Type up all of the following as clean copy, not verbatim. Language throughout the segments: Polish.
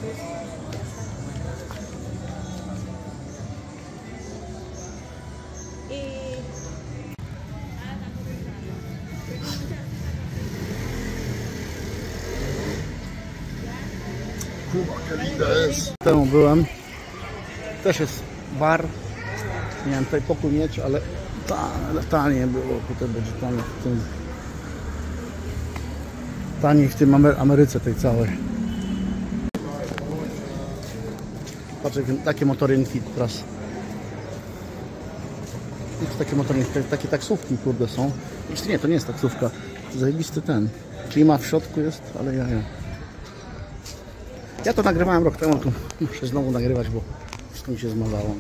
Kuba, Kelida jest. Temu byłem. Też jest bar. Miałem tutaj pokój mieć, ale taniej było. Tutaj będzie taniej w tym. Taniej w tym Ameryce tej całej. Patrz, takie motorynki teraz. Takie motorynki, takie taksówki kurde są. Jeszcze nie, to nie jest taksówka. Zajebisty ten. Klima w środku jest, ale ja. Ja to nagrywałem rok temu, to muszę znowu nagrywać, bo wszystko mi się zmazało.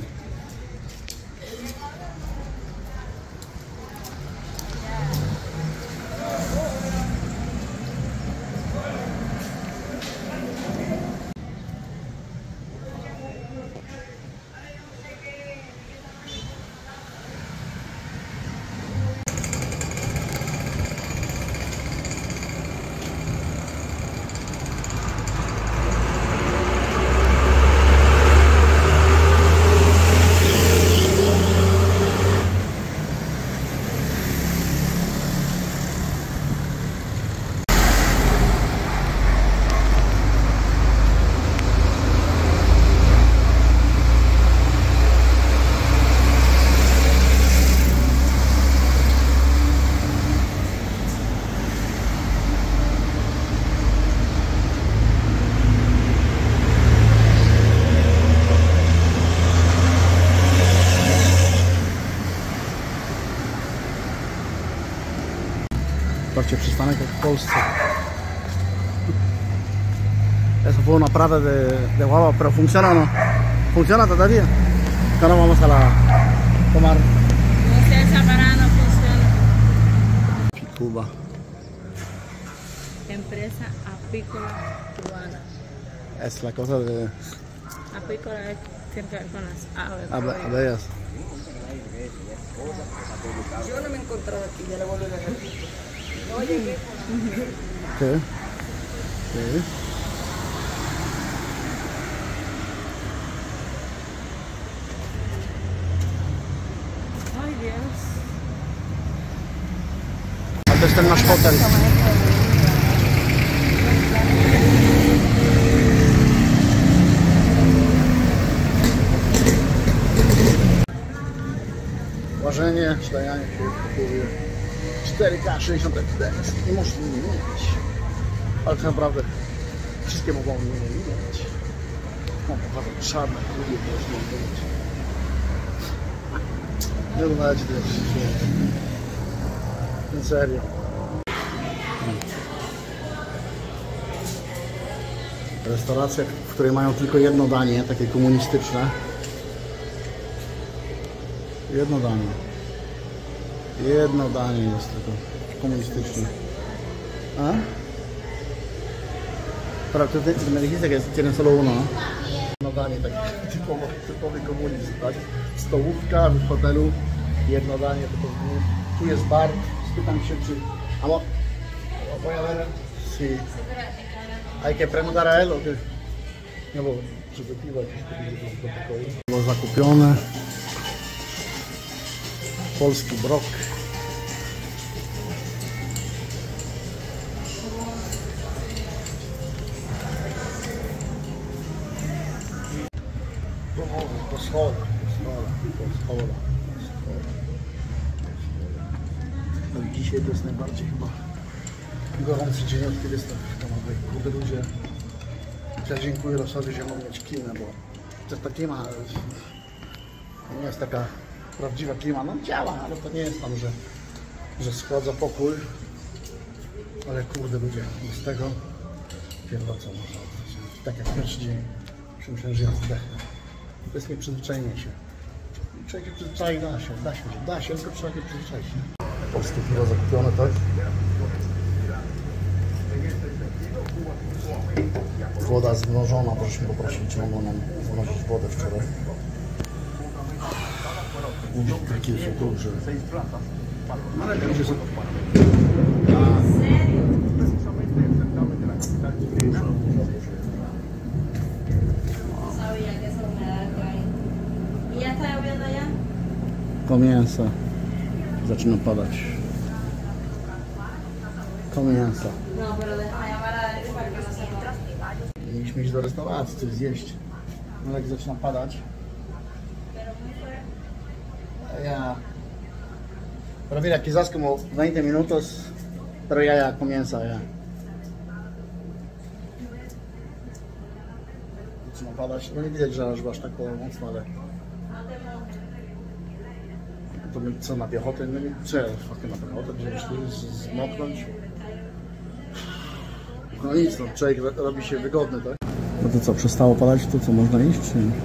Zobaczcie, przystanek jak w Polsce. Eso fue una parada de guagua, pero funciona, ¿no? ¿Funciona todavía? Acá no vamos a tomar. No sé, esa parada no funciona. Cuba. Empresa apícola cubana. Es la cosa de Apícola tiene que ver con las aves. abejas. Yo no me he encontrado aquí, ya le vuelvo a repetir. No llegué. ¿Qué? ¿Qué? Ay, Dios. To jest ten nasz hotel. Łażenie, ślejanie się, 4K 60 fps. Nie możesz nie mieć. Ale tak naprawdę wszystkie mogą nie mieć. Mam pokazać czarne, drugie też nie mieć. Nie oglądajcie tego wszystkiego. Serio. Restauracja, w której mają tylko jedno danie, takie komunistyczne. Jedno danie. Jedno danie jest tylko komunistyczne. ¿Ah? Pero tú me dijiste que tienen solo uno, ¿no? Jedno danie, tak typowy komunizm, tak? Stołówka w hotelu, jedno danie, tylko tu jest bar. Spytam się, czy... Voy a ver si hay que preguntar a él o que... Nie, bo żeby piwo jakieś kupić do pokoju. Było zakupione. Polski brok. Po schodach. No dzisiaj to jest najbardziej chyba gorący dzień od kiedy jestem w Kanadzie. Kurde ludzie, ja dziękuję losowi, że mogę mieć klimę, bo to ta klima nie jest taka prawdziwa klima, no działa, ale to nie jest tam, że schładza pokój, ale kurde ludzie, bez tego pierdolca można odbyć. Tak jak pierwszy dzień, myślałem, że ja zdechnę. To jest nieprzyzwyczajenie się. Człowiek się przyzwyczai, da się, tylko trzeba się przyzwyczaić. Polskie piwo zakupione, tak? Woda zmnożona, proszę poprosić, czy mogą nam wnosić wodę wczoraj. Takie są duże. Ale ludzie są... Koło mięsa. Zaczyna padać. Koło mięsa. No, pero deja llamar a Dani para que no se retrase. Mieliśmy iść do restauracji, coś zjeść. No jak zaczyna padać. Ja. Pero mira, quizás como 20 minutos, pero ya comienza ya. Zaczyna padać. No nie widać, że aż tak mocno, ale... To my co, na piechotę? No nie, co ja faktycznie na piechotę? Żeby zmoknąć? No nic, no człowiek robi się wygodny, tak? No to co, przestało padać? To co, można iść, czy nie?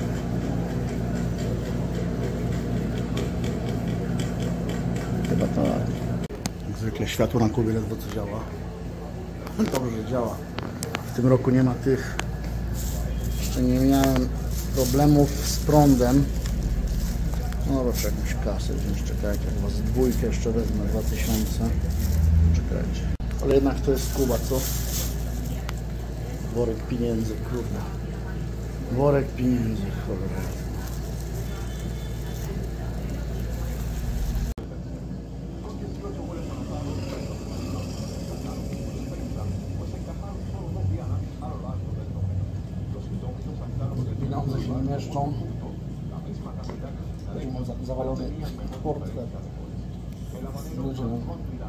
Chyba tak. Jak zwykle światło na Kubie ledwo co działa. Dobrze, że działa. W tym roku nie ma tych... Jeszcze nie miałem problemów z prądem. No dobrze, jakąś kasę wziąć, czekajcie, chyba z dwójkę jeszcze wezmę 2000. Czekajcie. Ale jednak to jest Kuba, co? Worek pieniędzy, kurde. Worek pieniędzy, cholera. Pieniądze się nie mieszczą. Mam zawalony portfel. Ludzie, no.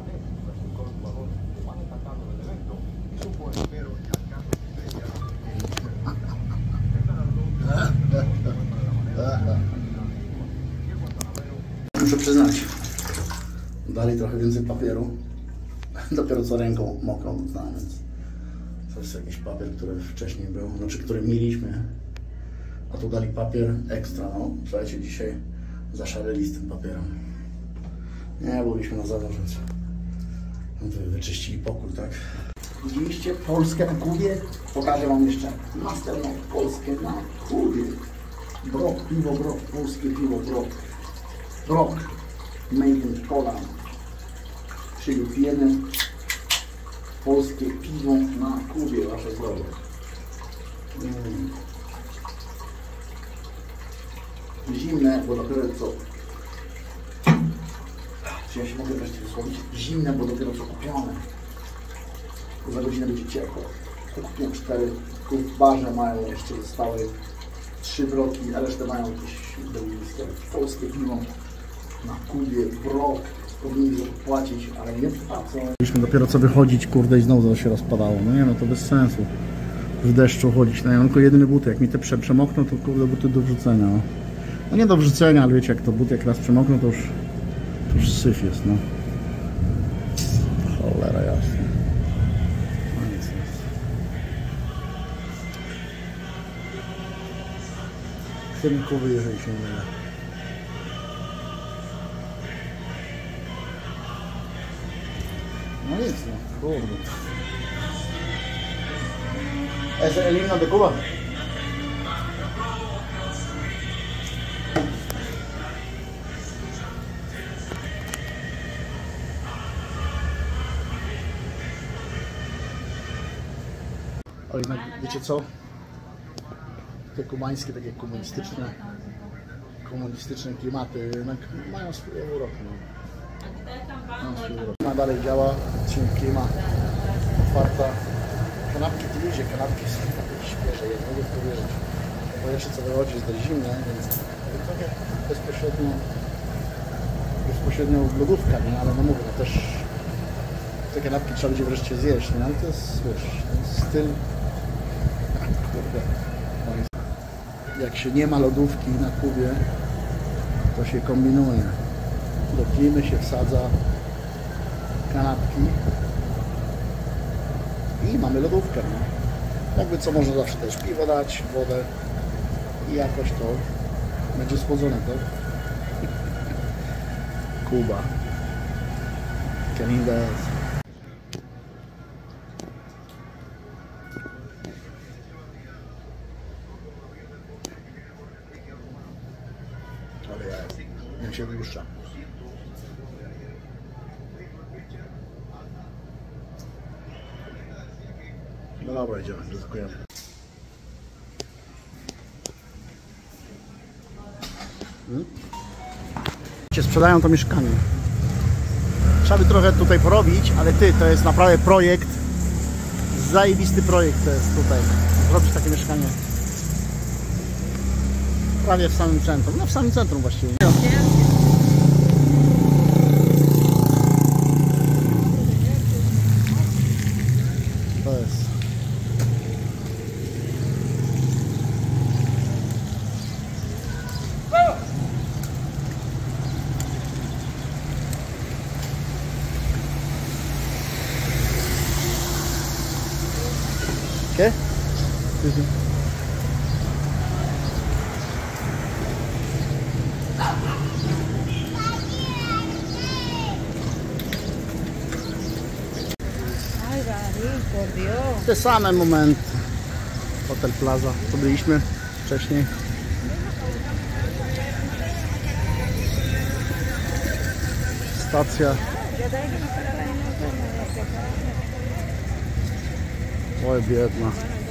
Muszę przyznać, dali trochę więcej papieru. Dopiero co ręką mokrą doznałem, więc to jest jakiś papier, który wcześniej był, znaczy który mieliśmy. A tu dali papier ekstra, no. Słuchajcie, dzisiaj zaszaleli z tym papierem. Nie, byliśmy na zewnątrz, więc wyczyścili pokój, tak? Widzieliście Polskę na Kubie? Pokażę wam jeszcze następną Polskę na Kubie. Brok, piwo Brok, polskie piwo Brok. Brok, made in Poland. Czyli pijemy polskie piwo na Kubie, wasze zdrowie. Zimne, bo dopiero co... Czy ja się mogę wreszcie wysłowić? Zimne, bo dopiero co kupione. Za godzinę będzie ciepło. To kupiłem 4. Tu w barze mają jeszcze zostały 3 broki, a resztę mają jakieś belgijskie. Polskie piwo na Kubie, Brok. Powinni za to płacić, ale nie płacą. Mieliśmy dopiero co wychodzić, kurde, i znowu to się rozpadało. No nie no, to bez sensu. W deszczu chodzić. No ja mam tylko jedyny buty. Jak mi te przemokną, to kurde buty do wrzucenia. No. No nie do wrzucenia, ale wiecie, jak to buty jak raz przemokną, to już syf jest, no. Cholera jasna. No nic, nic. Chcemy Kuby, jeżeli się nie mylę. No nic, no, kurde. ¿Es el himno de Cuba? Ale jednak, wiecie co? Te kubańskie, takie komunistyczne klimaty jednak mają swój urok. No. Dalej działa, klima otwarta. Kanapki, ty ludzie, kanapki są takie świeże, jak mogę w to wierzyć. Bo jeszcze co wychodzi jest dość zimne, więc trochę bezpośrednio lodówka, nie? Ale no mówię, no też te kanapki trzeba będzie wreszcie zjeść, nie? Ale to jest, wiesz, ten styl. Kurde. Jak się nie ma lodówki na Kubie, to się kombinuje. Do klimy się wsadza kanapki i mamy lodówkę. No. Jakby co, można zawsze też piwo dać, wodę i jakoś to będzie schłodzone, tak? Kuba. Que linda es. Ale jak się wyłuszcza. No dobra, idziemy, ryzykujemy. Sprzedają to mieszkanie. Trzeba by trochę tutaj porobić, ale to jest naprawdę projekt. Zajebisty projekt to jest tutaj. Zrobić takie mieszkanie. Prawie w samym centrum. No w samym centrum właściwie. To jest. ¿Qué? Sí, sí. Ay, David, por Dios. Te same momenty. Hotel Plaza, tu byliśmy wcześniej. Stacja. Oj, biedna.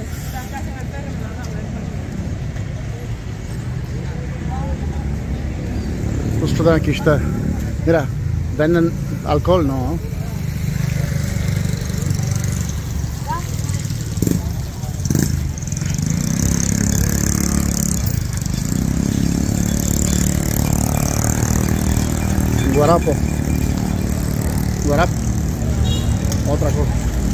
Tu sprzedają jakieś te... Mira, venden alcohol, no. Guarapo. Guarap. Otra cosa.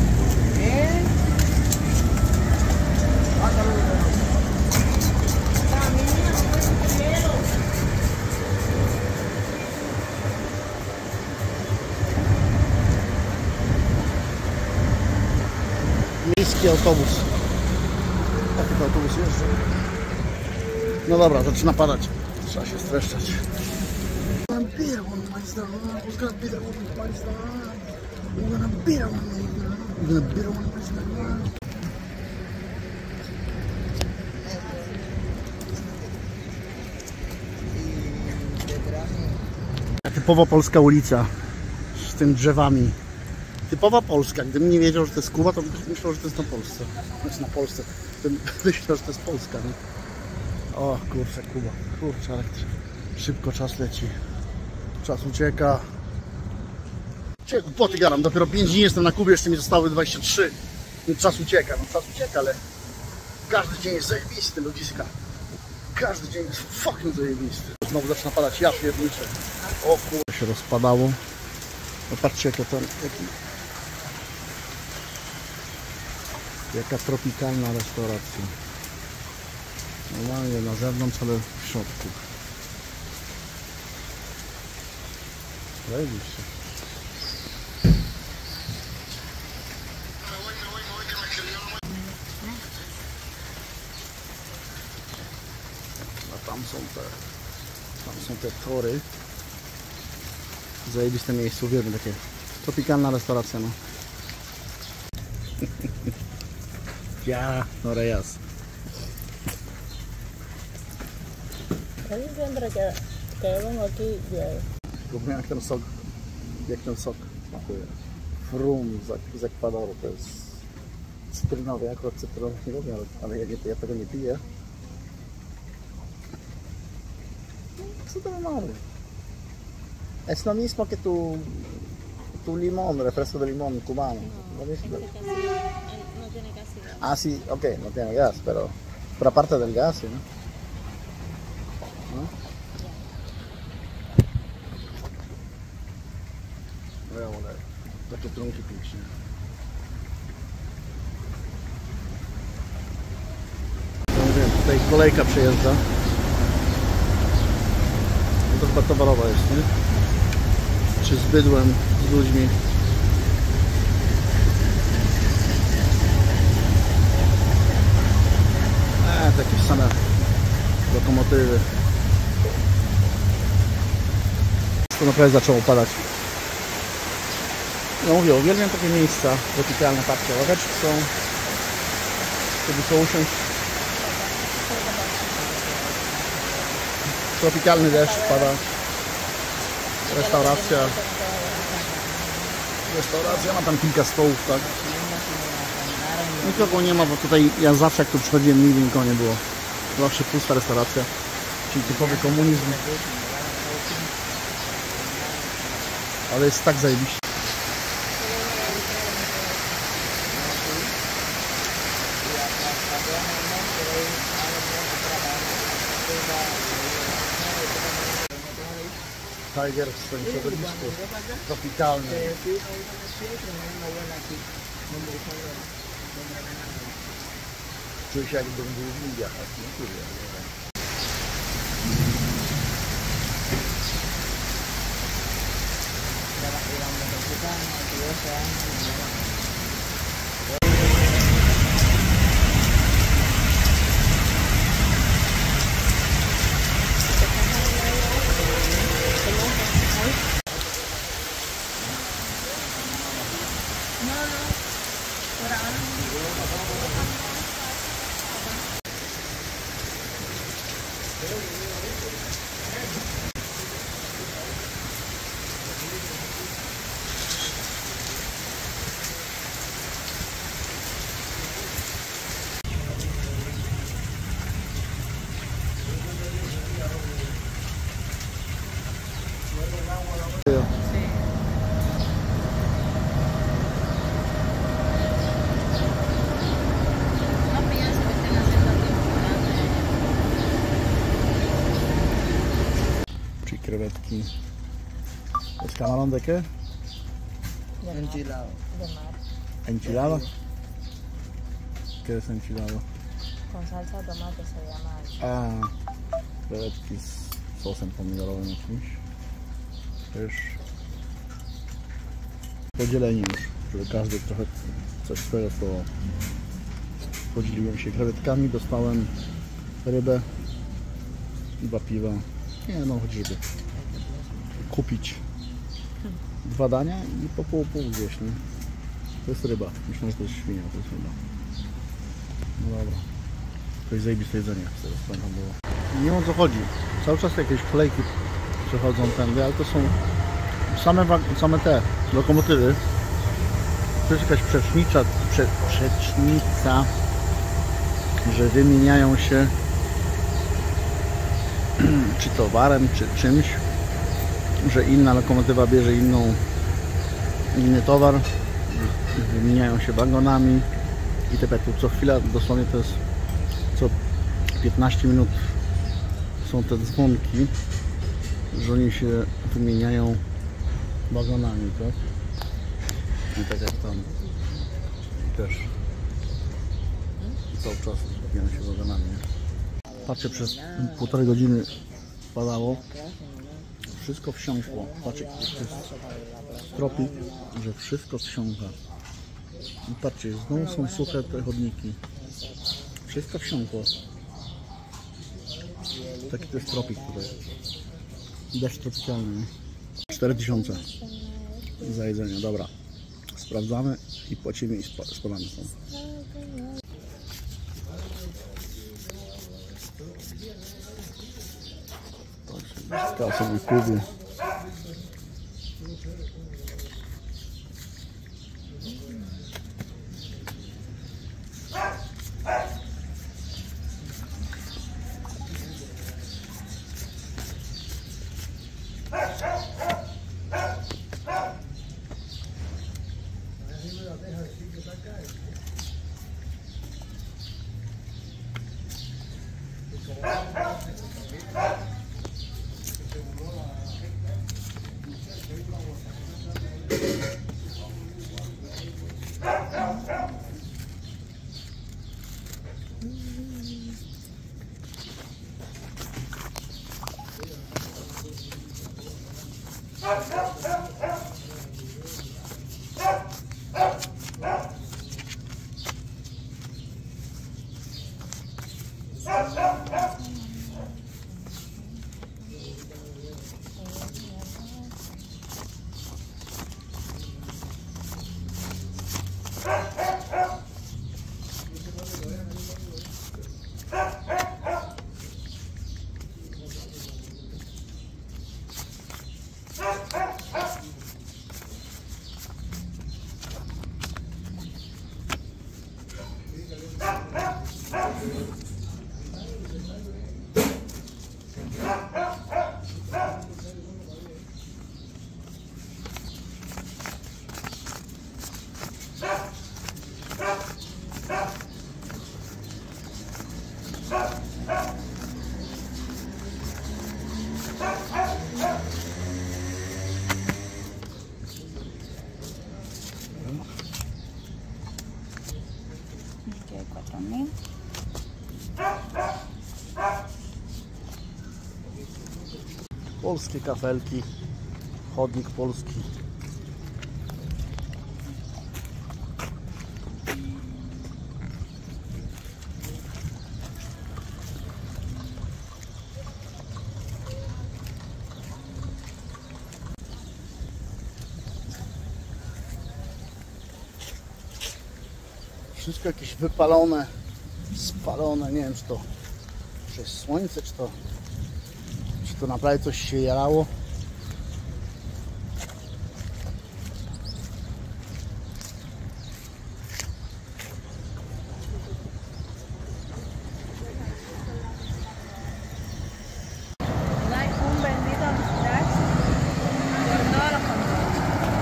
Miejski autobus. Taki to autobus jeżdża. No dobra, zaczyna padać. Trzeba się streszczać. Typowo polska ulica z tym drzewami. Typowa Polska. Gdybym nie wiedział, że to jest Kuba, to bym myślał, że to jest na Polsce. Znaczy na Polsce. Bym myślał, że to jest Polska, nie? O kurczę, Kuba. Kurczę, ale szybko czas leci. Czas ucieka. Po ty gadam, dopiero 5 dni jestem na Kubie, jeszcze mi zostały 23. Więc czas ucieka, ale każdy dzień jest zajebisty, ludziska. Każdy dzień jest fucking zajebisty. Znowu zaczyna padać, ja pierniczę. O kurczę, się rozpadało. No patrzcie, jaka tropikalna restauracja. Normalnie na zewnątrz, ale w środku. Zajebiście. A tam są te tory. Zajebiste miejsce, uwielbiam takie. Tropikalna restauracja, no. Ja, no rejas. Casi siempre que vengo aquí llueve. Lubię jak ten sok smakuje. Frum z Ekwadoru, to jest cytrynowy, ja akurat cytrynowych nie lubię, ale ja tego nie piję. Cytrynowy. Es lo mismo que tu limón, refresco de limón cubano. No tiene casi gas. Ah, sí, ok, no tiene gas, pero aparte del gas, ¿sí, no? ¿No? Voy a volar. Takie trunki piękne. No wiem, tutaj kolejka przejeżdża. To chyba towarowa jest, nie? Czy z bydłem, z ludźmi. Takie same lokomotywy. To naprawdę zaczęło padać. No mówię, uwielbiam takie miejsca tropikalne, patrzcie, ławeczki są, żeby sobie usiąść. Tropikalny deszcz pada. Restauracja ma tam kilka stołów, tak? Nikogo nie ma, bo tutaj ja zawsze jak tu przychodziłem, nigdy nikogo nie było. Zawsze pusta restauracja, czyli typowy komunizm. Ale jest tak zajebiście. Tiger w swoim środowisku tropikalnym. Czuję się jakbym był w Indiach, nie czuję. Crewetki. ¿Es camarón de qué? Enchilado. ¿Enchilado? ¿Qué es enchilado? Con salsa de tomate se llama. A, crewetki z sosem pomidorowym jakimś. Też podzieleni już, żeby każdy trochę coś swojego słowa. Podzieliłem się krewetkami, dostałem rybę i 2 piwa. Nie no, chodź żeby kupić 2 dania i po pół zjeść, nie? To jest ryba. Myślę, że to jest świnia, to jest ryba. No dobra. To jest zajebiste jedzenie z tego strony było. Nie wiem o co chodzi. Cały czas jakieś kolejki przechodzą tędy, ale to są same te lokomotywy. To jest jakaś przecznica, że wymieniają się czy towarem, czy czymś, że inna lokomotywa bierze inny towar, wymieniają się wagonami i tak tu co chwila, dosłownie to jest co 15 minut są te dzwonki, że oni się wymieniają wagonami, tak? I tak jak tam też cały czas wymieniają się wagonami, nie? Patrzcie, przez 1,5 godziny padało, wszystko wsiąkło. Patrzcie, to jest tropik, że wszystko wsiąka. I patrzcie, znowu są suche te chodniki. Wszystko wsiąkło. Taki to jest tropik tutaj. Deszcz tropikalny. 4000 za jedzenie, dobra. Sprawdzamy i płacimy i spadamy stąd. Teraz sobie kupię. Aquí hay 4.000. Polskie kafelki, chodnik polski. Wszystko jakieś wypalone, spalone, nie wiem czy to przez słońce, czy to naprawdę coś się jarało. No hay un bendito amistad por todos los controles.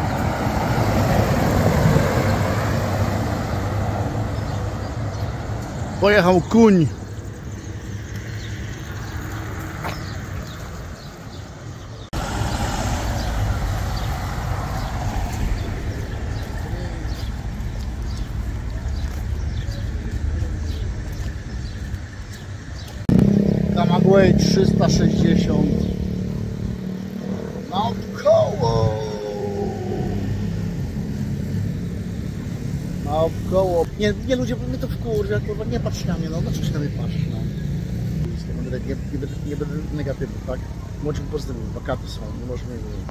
Pojechał kuń. Camagüey 360 naokoło. Naokoło. Nie ludzie, mnie to wkurwia, kurwa, nie patrz na mnie, no dlaczego się na mnie patrzysz, no. Nie będę negatywny, tak? Bądźmy pozytywni, wakaty są, nie możemy nie wiedzieć.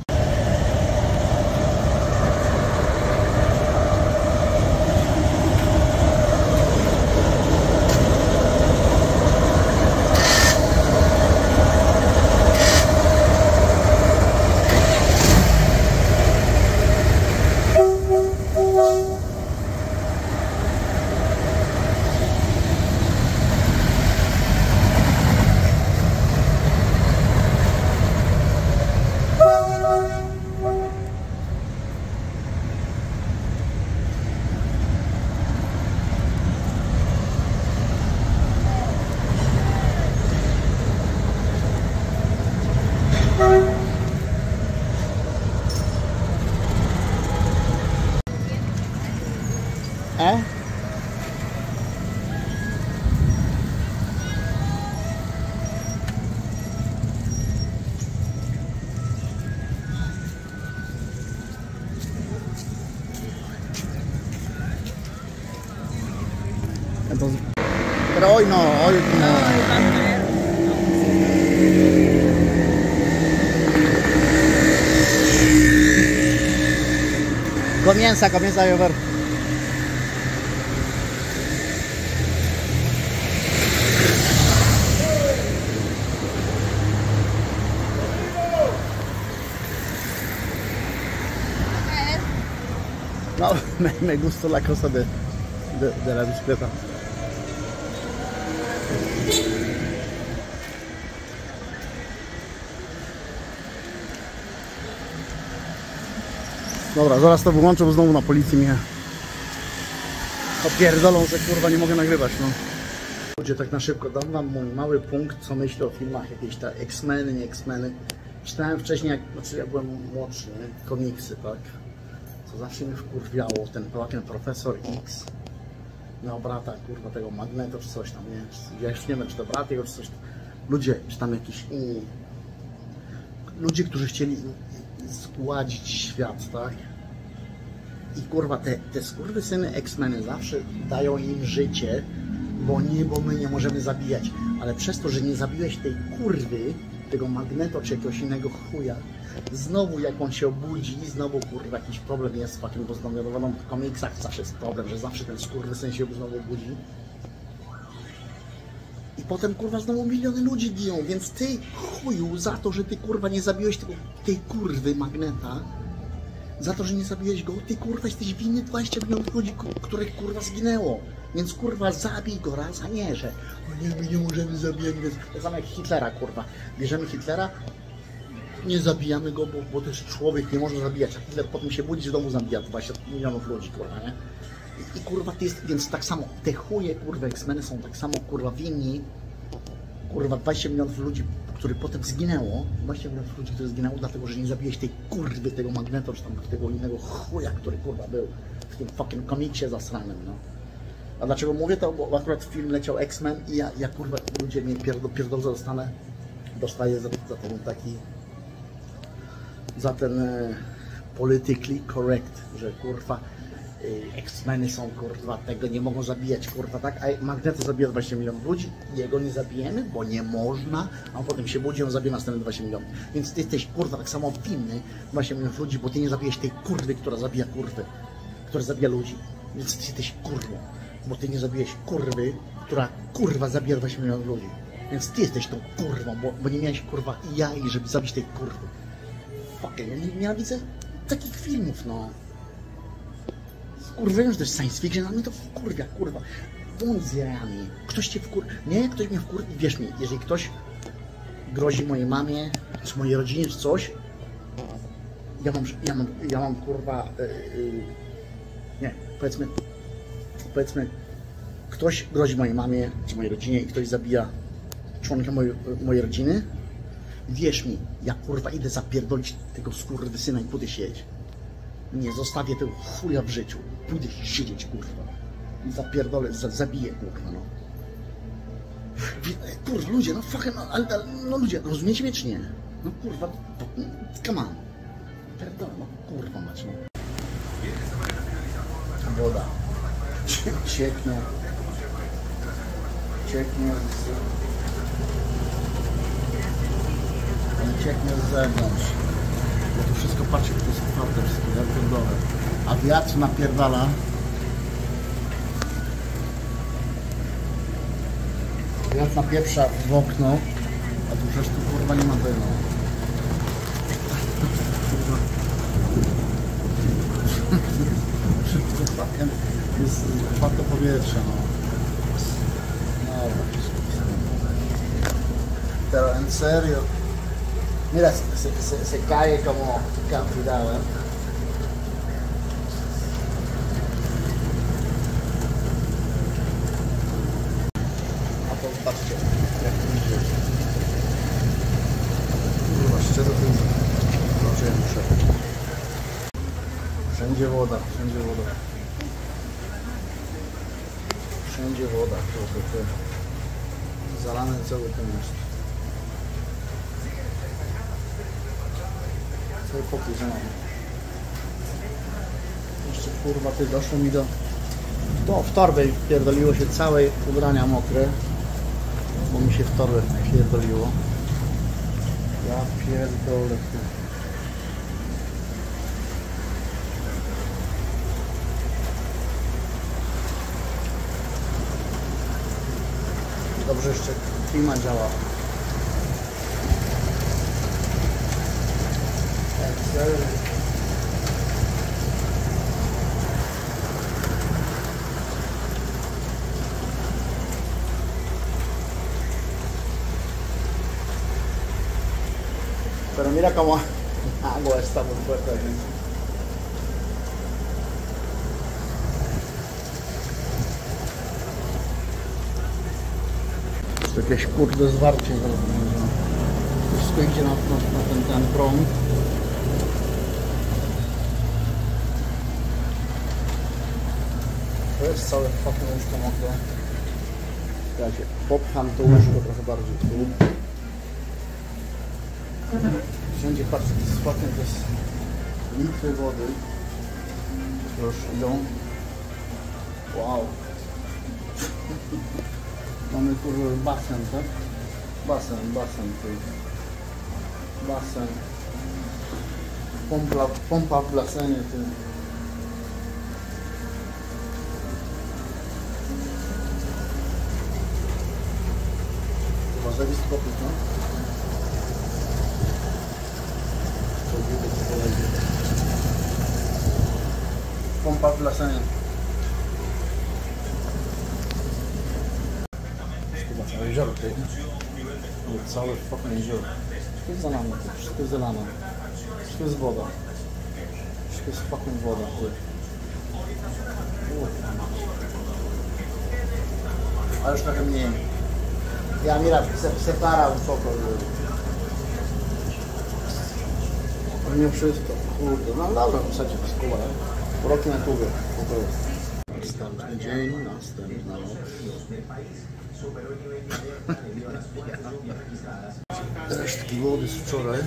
Entonces, pero hoy no, hoy no. Hoy va a caer. Comienza a llover. No, me gustó la cosa de la bicicleta. Dobra, zaraz to wyłączę, bo znowu na policji mnie opierdolą, że kurwa nie mogę nagrywać, no. Ludzie, tak na szybko dam wam mój mały punkt, co myślę o filmach, jakieś te X-Meny, nie X-Meny. Czytałem wcześniej, jak byłem młodszy, nie? Komiksy, tak? Co zawsze mnie wkurwiało, ten Profesor X miał brata, kurwa, tego Magneto czy coś tam, nie? Ja już nie wiem, czy to brat jego, czy coś tam. Ludzie, czy tam jakiś inni ludzie, którzy chcieli zgładzić świat, tak? I kurwa, te skurwysyny X-Meny zawsze dają im życie, bo my nie możemy zabijać. Ale przez to, że nie zabiłeś tej kurwy, tego Magneto czy jakiegoś innego chuja, znowu jak on się obudzi, znowu kurwa jakiś problem jest, bo znowu wiadomo, w komiksach zawsze jest problem, że zawsze ten skurwysyn się znowu obudzi. I potem kurwa znowu miliony ludzi giną, więc ty chuju za to, że ty kurwa nie zabiłeś tej kurwy Magneta, za to, że nie zabiłeś go, ty kurwa jesteś winny 20 milionów ludzi, których kurwa zginęło. Więc kurwa zabij go raz, a nie, że no nie, my nie możemy zabijać, więc to samo jak Hitlera, kurwa. Bierzemy Hitlera, nie zabijamy go, bo też człowiek nie może zabijać, a Hitler potem się budzi, w domu zabija 20 milionów ludzi, kurwa, nie? I kurwa, ty jest, więc tak samo, te chuje, kurwa, X-Meny są tak samo, kurwa, winni kurwa 20 milionów ludzi, który potem zginęło, 20 milionów ludzi, które zginęło, dlatego, że nie zabiłeś tej kurwy, tego Magneto, czy tam tego innego chuja, który kurwa był w tym fucking komiksie zasranym, no. A dlaczego mówię to? Bo akurat film leciał X-Men i ja kurwa, ludzie mnie pierdolę dostaję za ten taki, za ten politically correct, że kurwa X-Meny są kurwa, tego nie mogą zabijać, kurwa, tak? A Magneto zabija 20 milionów ludzi, jego nie zabijemy, bo nie można, a on potem się budzi, on zabije następne 20 milionów. Więc ty jesteś kurwa tak samo winny 20 milionów ludzi, bo ty nie zabijesz tej kurwy, która zabija kurwy, która zabija ludzi. Więc ty jesteś kurwą, bo ty nie zabijesz kurwy, która kurwa zabija 20 milionów ludzi. Więc ty jesteś tą kurwą, bo nie miałeś kurwa jaj, żeby zabić tej kurwy. Fucking, ja nienawidzę takich filmów, no. Kurwa, wiem, że to jest science fiction, ale mnie to wkurwia, kurwa. Bądź z jajami. Ktoś cię wkurwia. Nie, ktoś mnie wkurwia. Wierz mi, jeżeli ktoś grozi mojej mamie, czy mojej rodzinie, czy coś, ja mam kurwa... nie, powiedzmy, ktoś grozi mojej mamie, czy mojej rodzinie i ktoś zabija członka mojej rodziny, wierz mi, ja kurwa idę zapierdolić tego skurwysyna i pójdę siedzieć. Nie zostawię tego chuja w życiu. Pójdę siedzieć, kurwa. I zapierdolę, zabiję, kurwa, no. Kurwa, ludzie, no fucking, no ludzie, rozumiecie mnie czy nie? No kurwa, come on. Pierdolę, no kurwa mać, no. Woda. Cieknie. Cieknie z zewnątrz. Bo to wszystko, patrzcie, to jest otwarte wszystko, ja pierdolę. A wiatr napierdala. Wiatr napieprza w okno, a tu przecież tu kurwa nie ma tego. Wszystko fucking jest otwarte powietrze, no. Pero en serio. Mira, se cae como cuidado, ¿eh? A to patrzcie, jak to idzie. Kurwa, szczerze to jest. Proszę, ja muszę. Wszędzie woda, wszędzie woda. Wszędzie woda, to. Zalany cały ten jest. Pokój za nami. Jeszcze kurwa, ty doszło mi w torbę pierdoliło się całe ubrania mokre, bo mi się w torbę pierdoliło. Ja pierdolę ty. Dobrze, jeszcze klima działa. Pero mira cómo agua está muy fuerte aquí. To jakieś kurde zwarcie zaraz będzie. Wszystko idzie na ten prąd. To jest całe fucking łóżko mokre. Słuchajcie, popcham to łóżko trochę bardziej tu. Wszędzie patrzcie, to jest fucking, to jest litry wody. Już idą. Wow. Mamy kurwa basen, tak? Basen, ty. Basen. Pompa w basenie, ty. Chyba zajebisty popyt, no? Pompa w basenie. Chyba całe jezioro tutaj. Całe fucking jezioro. Wszystko jest zalane, wszystko jest zalane. Wszystko jest woda. Wszystko jest fucking woda. A już trochę mniej. Ya mira, se separa un poco mimo wszystko, kurde, no dobra, w zasadzie to skuba, po roku na kubie, po prostu. Następny dzień, następna noc. Resztki wody z wczoraj.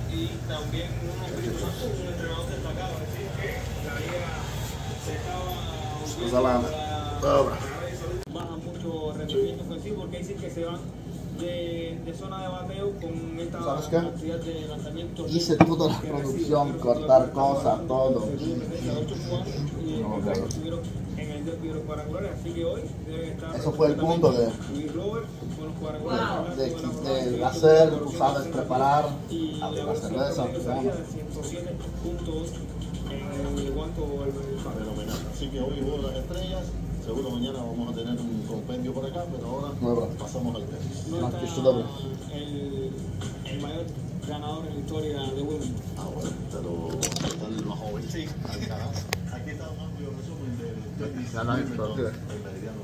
Wszystko zalane. Dobra. Baja mucho rendimiento ofensivo porque dicen que se van de zona de bateo con esta ¿Sabes qué? cantidad de lanzamientos. Hice toda la producción, cortar cosas, todo. No, claro. Estuvieron en el derbi de los cuadrangulares, así que hoy deben estar. Eso fue el punto de Robert con los cuadrangulares. de hacer, tú sabes, preparar, y abrir la la cerveza. salida de 107.2 en cuanto al Fenomenal. Así que hoy hubo las estrellas. Seguro mañana vamos a tener un compendio por acá, pero ahora Dobra. pasamos al tenis. no Marqués, está dobre. el mayor ganador en la historia de Wimbledon. Ah, bueno, pero está el más joven. Sí, Alcaraz. Aquí está un amplio resumen del tenis. Ya nadie Wimbledon, partido. el meridiano.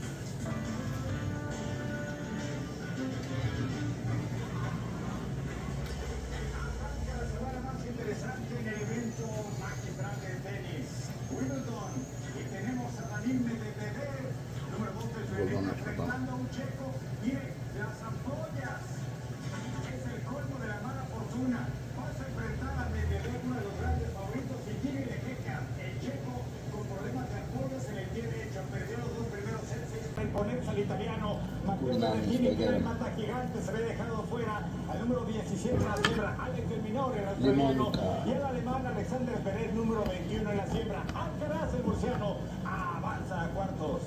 Vuelvan a tratar. Imponerse al italiano Matteo Berrettini, que era el mata gigante, se había dejado fuera al número 17 en la siembra, Alex del Minor, el australiano, y el alemán Alexander Pérez, número 21 en la siembra. Alcaraz, el murciano, avanza a cuartos.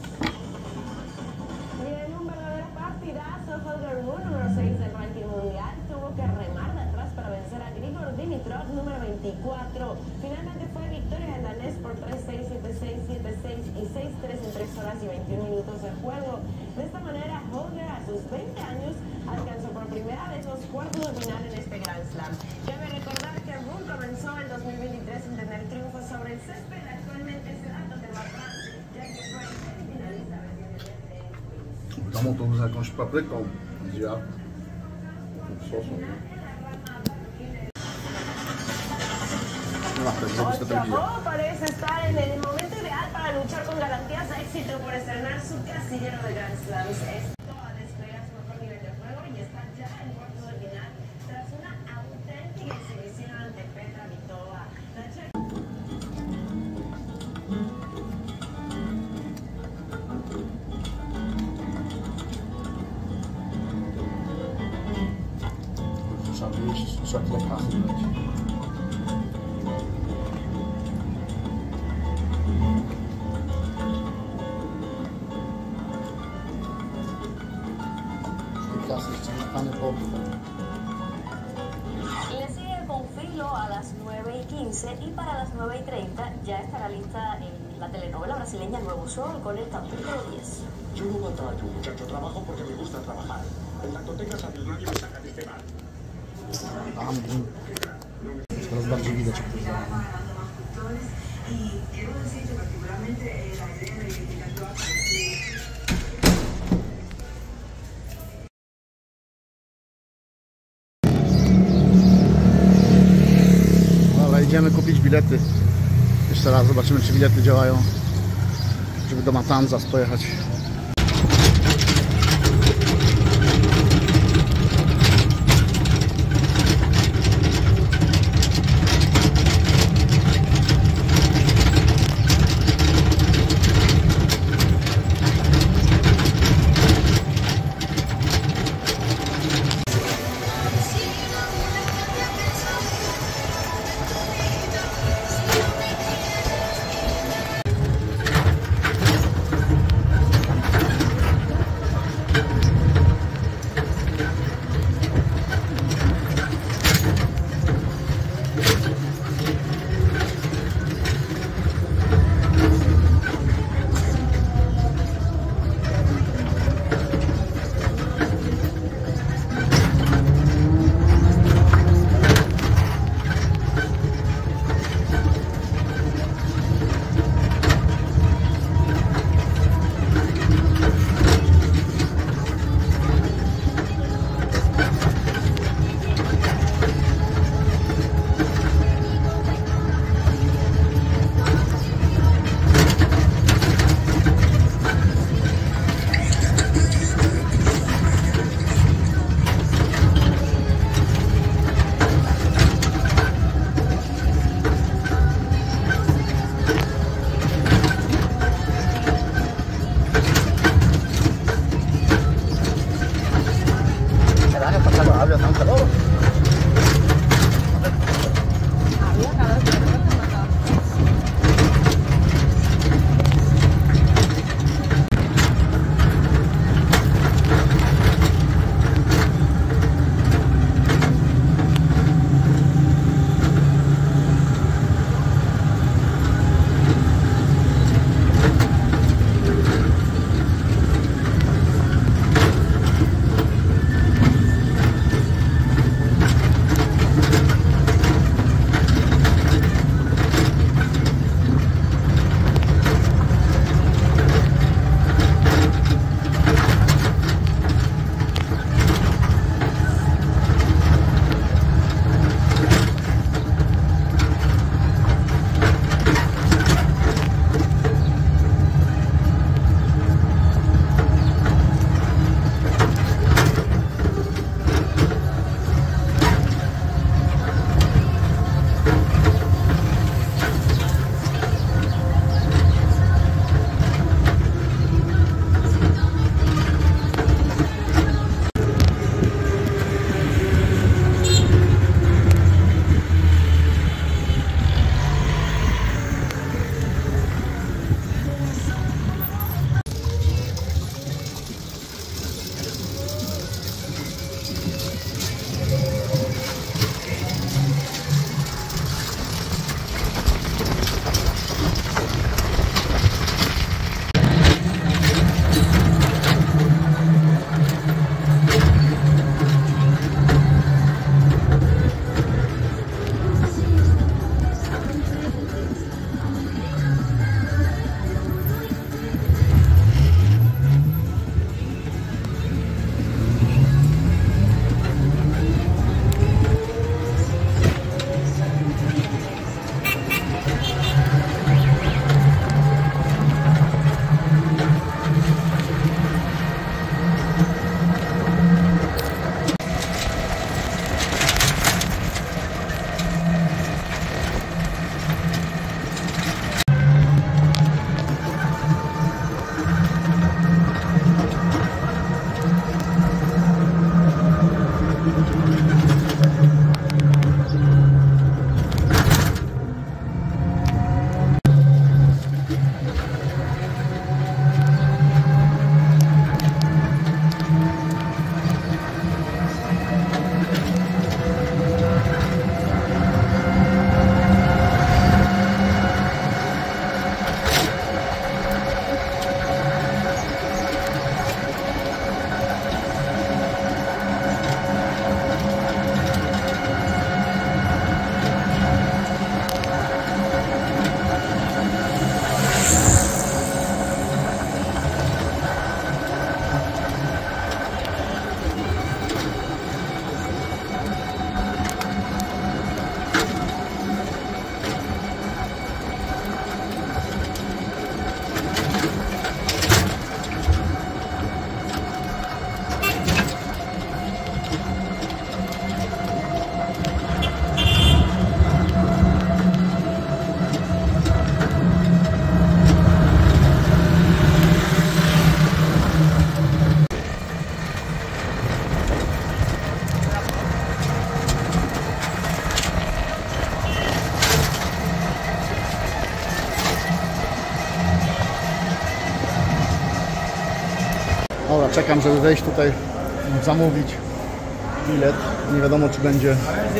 Bien, un verdadero partidazo. Holger Rune, número 6 del ranking mundial, tuvo que remar de atrás para vencer a Grigor Dimitrov, número 24. Finalmente fue victoria del danés por 3-6, 7-6, 7-6 y 6-3 en 3 horas y 21 minutos de juego. De esta manera, Holger, a sus 20 años, alcanzó por primera vez los cuartos de final en este Grand Slam. Cabe recordar que Rune comenzó en 2023 sin tener triunfos sobre el césped. Actualmente se da donde va atrás, ya que fue semifinalista recientemente. Damy to z jakąś papryką, zja, sosem, nie? Ochoa parece estar en el momento ideal para luchar con garantías de éxito por estrenar su casillero de Grand Slams. Esto a despegar su mejor nivel de juego y está ya en cuartos de final tras una auténtica exhibición ante Petra Kvitova. La checa Trzeba wyjść, trzeba tyle kasy dać. Kasy jeszcze nie pany pobyt. Le sigue con filo a las 9:15 y para las 9:30 ya estará lista la telenovela brasileña Nuevo Sol con el capítulo 10. Yo no trabajo, muchacho, trabajo porque me gusta trabajar. En tanto tengas a mi nadie me saca de este bar. Teraz bardziej widać, jak to jest zalane. Ale idziemy kupić bilety. Jeszcze raz zobaczymy, czy bilety działają, żeby do Matanzas pojechać. czekam, żeby wejść tutaj, zamówić bilet. Nie wiadomo, czy będzie...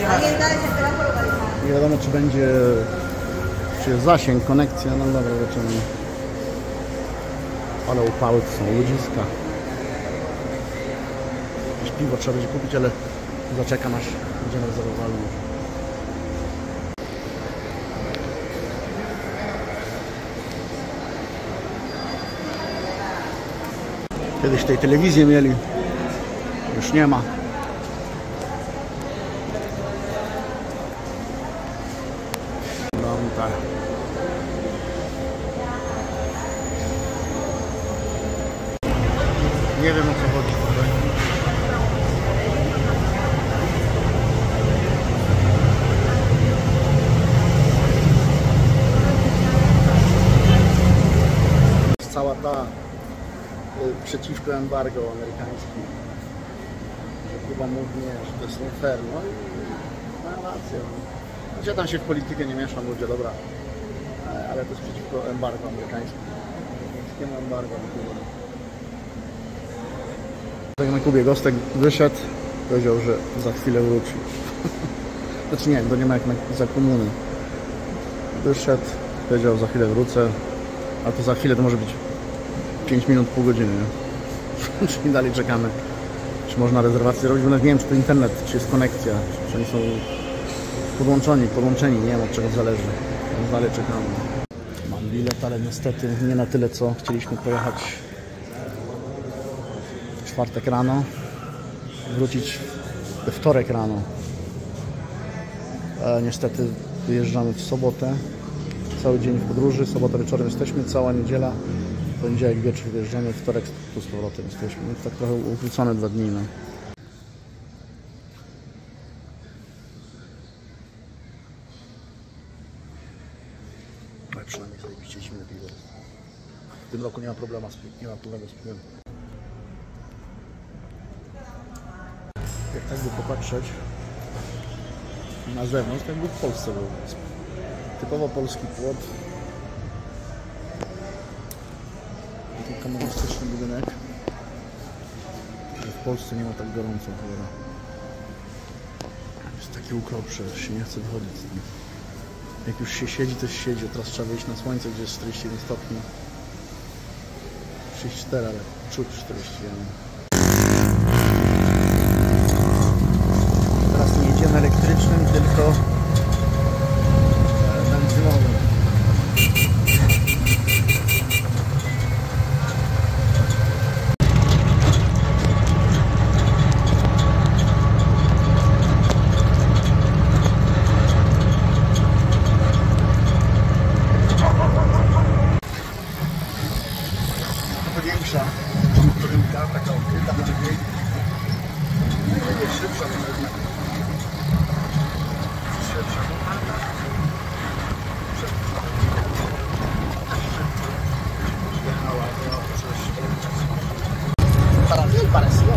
Nie wiadomo, czy będzie... Czy jest zasięg, konekcja, no dobra, zobaczymy. Ale upały to są, ludziska. Jakieś piwo trzeba będzie kupić, ale zaczekam, aż będziemy rezerwowali. Kiedyś tej telewizji mieli, już nie ma. Tak. Nie wiem, o co chodzi tutaj. Cała ta przeciwko embargo amerykańskim, że Kuba mówi, że to jest nie fair, no i ma rację. Ja tam się w politykę nie mieszam, ludzie, dobra, ale to jest przeciwko embargo amerykańskiemu. Embargo. Tak na Kubie Gostek wyszedł, powiedział, że za chwilę wróci. Znaczy nie, to nie ma jak za komuny. Wyszedł, powiedział, za chwilę wrócę, a to za chwilę to może być 5 minut, pół godziny, nie? Czyli dalej czekamy, czy można rezerwację robić, bo nawet nie wiem, czy to internet, czy jest konekcja, czy oni są podłączeni, nie wiem, od czego zależy. Dalej czekamy. Mam bilet, ale niestety nie na tyle, co chcieliśmy pojechać w czwartek rano, wrócić we wtorek rano. Niestety wyjeżdżamy w sobotę, cały dzień w podróży, sobotę wieczorem jesteśmy, cała niedziela, poniedziałek wieczór wyjeżdżamy, wtorek tu z powrotem jesteśmy, więc tak trochę ukrócone 2 dni. No. Ale przynajmniej zajebiście zimne piwo. W tym roku nie ma problemu z piwem. Jak tak by popatrzeć na zewnątrz, tak by w Polsce był. Typowo polski płot. Taki komunistyczny budynek. W Polsce nie ma tak gorąco chyba. Jest taki ukrop, że się nie chce wychodzić stąd. Jak już się siedzi, to się siedzi. Teraz trzeba wyjść na słońce, gdzie jest 41 stopni. 34, ale czuć 41. Teraz nie jedziemy elektrycznym, tylko benzynowym. Większa rynka, taka odkryta, będzie szybsza, jechała, parece